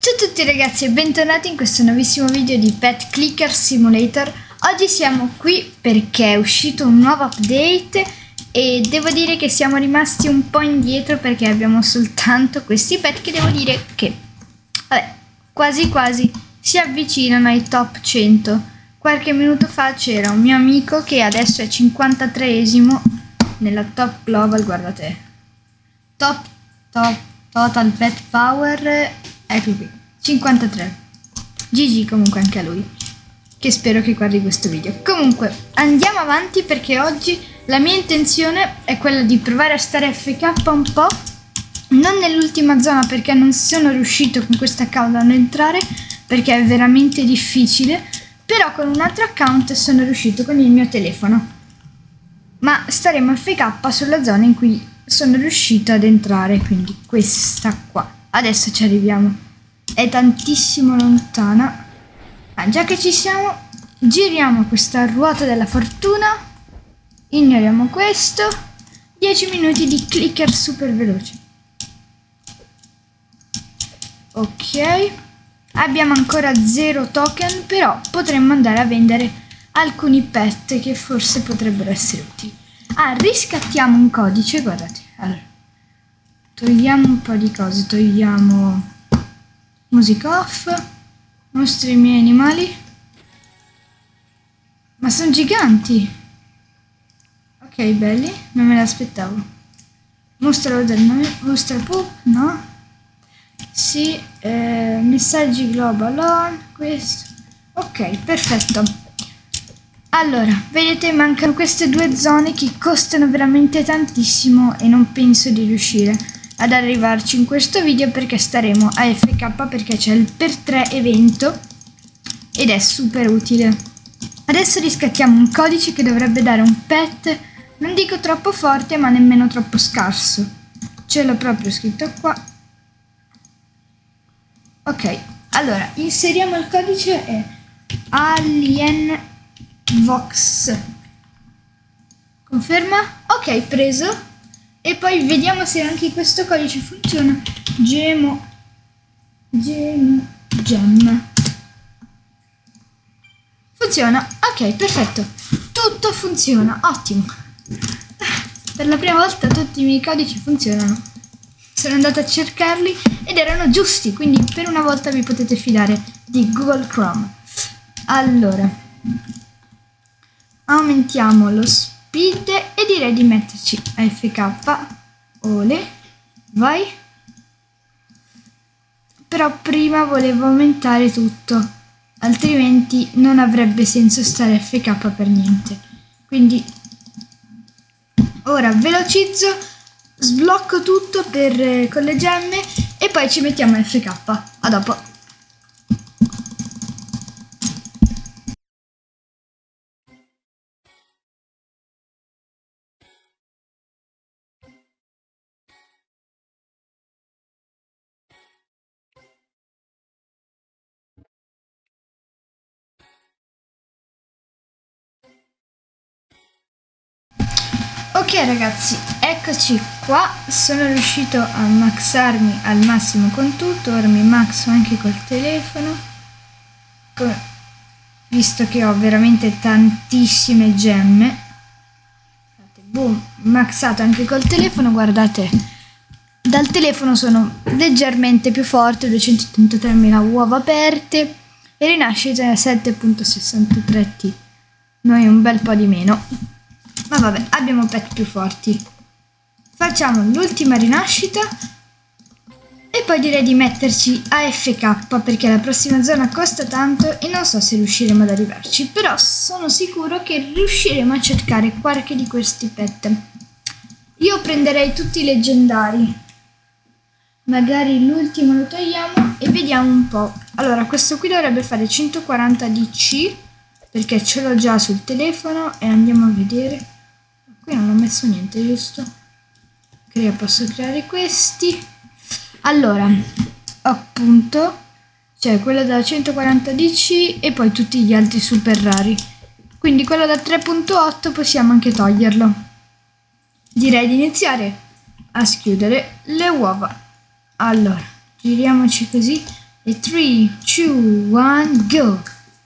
Ciao a tutti ragazzi e bentornati in questo nuovissimo video di Pet Clicker Simulator. Oggi siamo qui perché è uscito un nuovo update e devo dire che siamo rimasti un po' indietro perché abbiamo soltanto questi pet che devo dire che, vabbè, quasi quasi si avvicinano ai top 100. Qualche minuto fa c'era un mio amico che adesso è 53esimo nella top global, guardate, total pet power, ecco qui, 53. GG comunque anche a lui, che spero che guardi questo video. Comunque andiamo avanti perché oggi la mia intenzione è quella di provare a stare FK un po', non nell'ultima zona perché non sono riuscito con questa account ad entrare perché è veramente difficile, però con un altro account sono riuscito con il mio telefono. Ma staremo FK sulla zona in cui sono riuscito ad entrare, quindi questa qua. Adesso ci arriviamo. È tantissimo lontana. Già che ci siamo, giriamo questa ruota della fortuna. Ignoriamo questo. 10 minuti di clicker super veloci. Ok. Abbiamo ancora 0 token, però potremmo andare a vendere alcuni pet che forse potrebbero essere utili. Riscattiamo un codice, guardate. Allora, togliamo un po' di cose, togliamo music off, mostri i miei animali. Ma sono giganti. Ok, belli, non me l'aspettavo. Mostra del nome, mostra poop, no? Sì, messaggi global on, questo. Ok, perfetto. Allora, vedete, mancano queste due zone che costano veramente tantissimo e non penso di riuscire ad arrivarci in questo video perché staremo a FK perché c'è il per 3 evento ed è super utile. Adesso riscattiamo un codice che dovrebbe dare un pet, non dico troppo forte ma nemmeno troppo scarso. Ce l'ho proprio scritto qua. Ok, allora, inseriamo il codice, è Alien Vox. Conferma? Ok, preso. E poi vediamo se anche questo codice funziona. Gem. Funziona. Ok, perfetto. Tutto funziona. Ottimo. Per la prima volta tutti i miei codici funzionano. Sono andata a cercarli ed erano giusti, quindi per una volta vi potete fidare di Google Chrome. Allora, aumentiamo lo speed e direi di metterci AFK. Ole, vai. Però prima volevo aumentare tutto, altrimenti non avrebbe senso stare AFK per niente. Quindi ora velocizzo, sblocco tutto con le gemme e poi ci mettiamo AFK. A dopo. Ok ragazzi, eccoci qua, sono riuscito a maxarmi al massimo con tutto, ora mi maxo anche col telefono, visto che ho veramente tantissime gemme. Boom, maxato anche col telefono, guardate, dal telefono sono leggermente più forte, 283.000 uova aperte e rinascita 7.63T, noi un bel po' di meno. Ma vabbè, abbiamo pet più forti. Facciamo l'ultima rinascita e poi direi di metterci AFK perché la prossima zona costa tanto e non so se riusciremo ad arrivarci, però sono sicuro che riusciremo a cercare qualche di questi pet. Io prenderei tutti i leggendari, magari l'ultimo lo togliamo e vediamo un po'. Allora, questo qui dovrebbe fare 140 DC perché ce l'ho già sul telefono e andiamo a vedere. Qui non ho messo niente, giusto? Posso creare questi. Allora, appunto, c'è quello da 140 DC e poi tutti gli altri super rari. Quindi quello da 3.8 possiamo anche toglierlo. Direi di iniziare a schiudere le uova. Allora, giriamoci così E 3, 2, 1, go!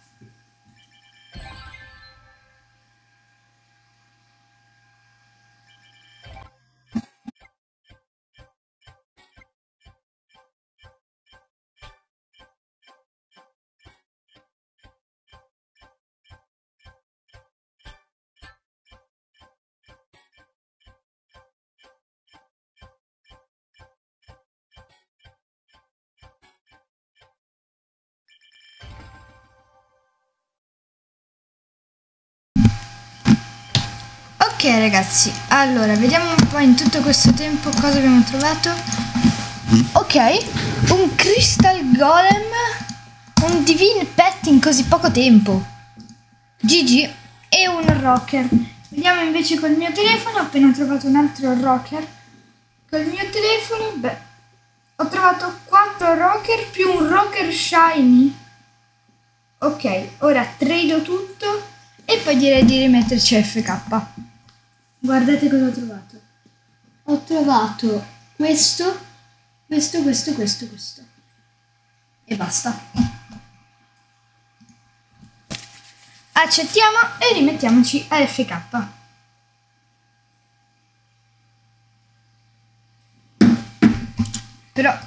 Ok ragazzi, allora vediamo un po' in tutto questo tempo cosa abbiamo trovato. Ok, un Crystal Golem, un Divine Pet in così poco tempo. GG. E un Rocker. Vediamo invece col mio telefono, ho appena trovato un altro Rocker. Col mio telefono, beh, ho trovato 4 Rocker più un Rocker Shiny. Ok, ora trado tutto e poi direi di rimetterci FK. Guardate cosa ho trovato. Ho trovato questo. E basta. Accettiamo e rimettiamoci AFK. Però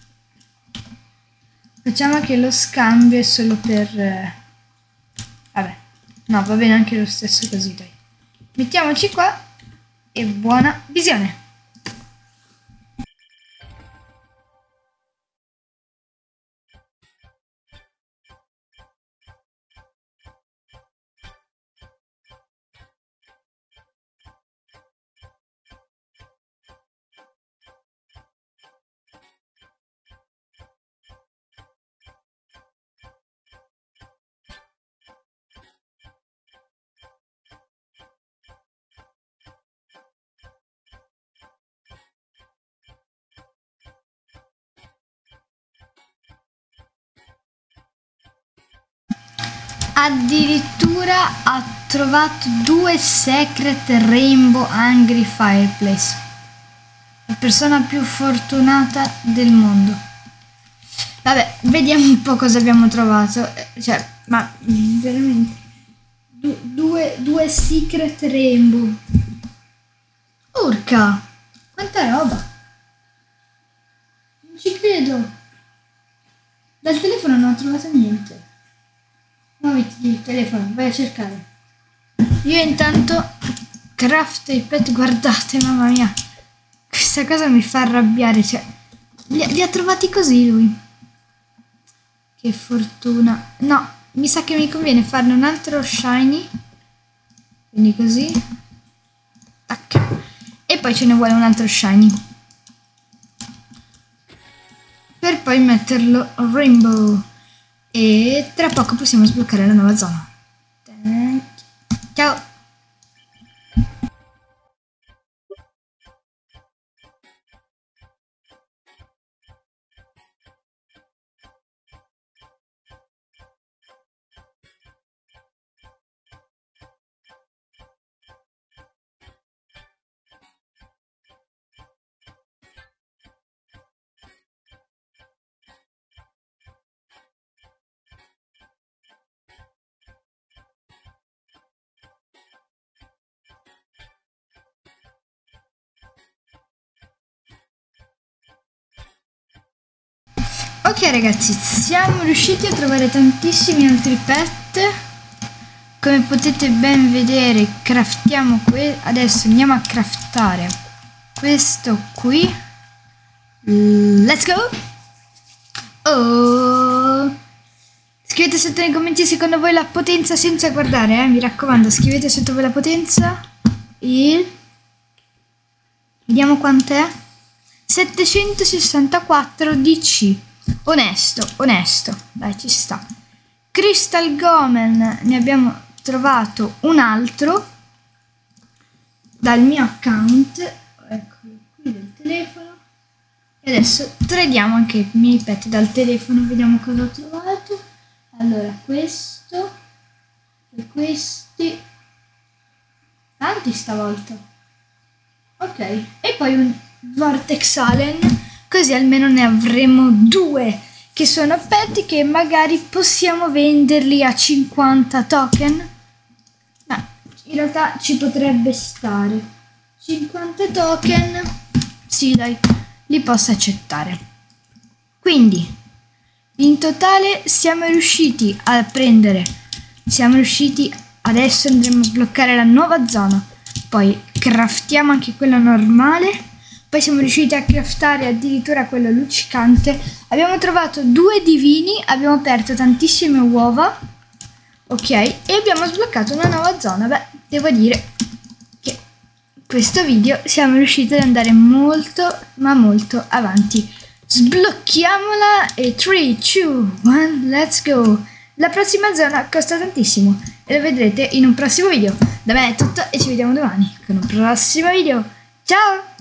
facciamo che lo scambio è solo per... vabbè, no, va bene anche lo stesso così, dai. Mettiamoci qua e buona visione. Addirittura ha trovato 2 Secret Rainbow Angry Fireplace. La persona più fortunata del mondo. Vabbè, vediamo un po' cosa abbiamo trovato. Cioè, ma veramente due Secret Rainbow. Urca, quanta roba. Non ci credo. Dal telefono non ho trovato niente. Muoviti il telefono, vai a cercare. Io intanto craft i pet, guardate, mamma mia. Questa cosa mi fa arrabbiare, cioè li ha trovati così lui. Che fortuna. No, mi sa che mi conviene farne un altro shiny. Quindi così. Tac. E poi ce ne vuole un altro shiny. Per poi metterlo rainbow. E tra poco possiamo sbloccare la nuova zona. Ciao! Ok ragazzi, siamo riusciti a trovare tantissimi altri pet. Come potete ben vedere, craftiamo adesso andiamo a craftare questo qui. Let's go! Oh! Scrivete sotto nei commenti secondo voi la potenza senza guardare, mi raccomando, scrivete sotto voi la potenza. E vediamo quant'è. 764 DC. Onesto, dai, ci sta. Crystal Golem, ne abbiamo trovato un altro dal mio account, eccolo qui del telefono. E adesso tradiamo anche i miei pet dal telefono, vediamo cosa ho trovato. Allora, questo e questi, tanti stavolta. Ok, e poi un Vortex Alien. Così almeno ne avremo 2 che sono pet che magari possiamo venderli a 50 token. Ma in realtà ci potrebbe stare 50 token. Sì, dai, li posso accettare. Quindi in totale siamo riusciti a prendere, adesso andremo a sbloccare la nuova zona, poi craftiamo anche quella normale. Poi siamo riusciti a craftare addirittura quello luccicante. Abbiamo trovato 2 divini, abbiamo aperto tantissime uova. Ok, e abbiamo sbloccato una nuova zona. Beh, devo dire che in questo video siamo riusciti ad andare molto, ma molto avanti. Sblocchiamola e 3, 2, 1, let's go! La prossima zona costa tantissimo e lo vedrete in un prossimo video. Da me è tutto e ci vediamo domani con un prossimo video. Ciao!